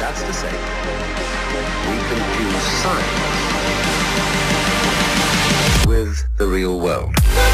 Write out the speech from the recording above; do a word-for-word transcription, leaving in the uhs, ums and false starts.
That's to say, we confuse science with the real world.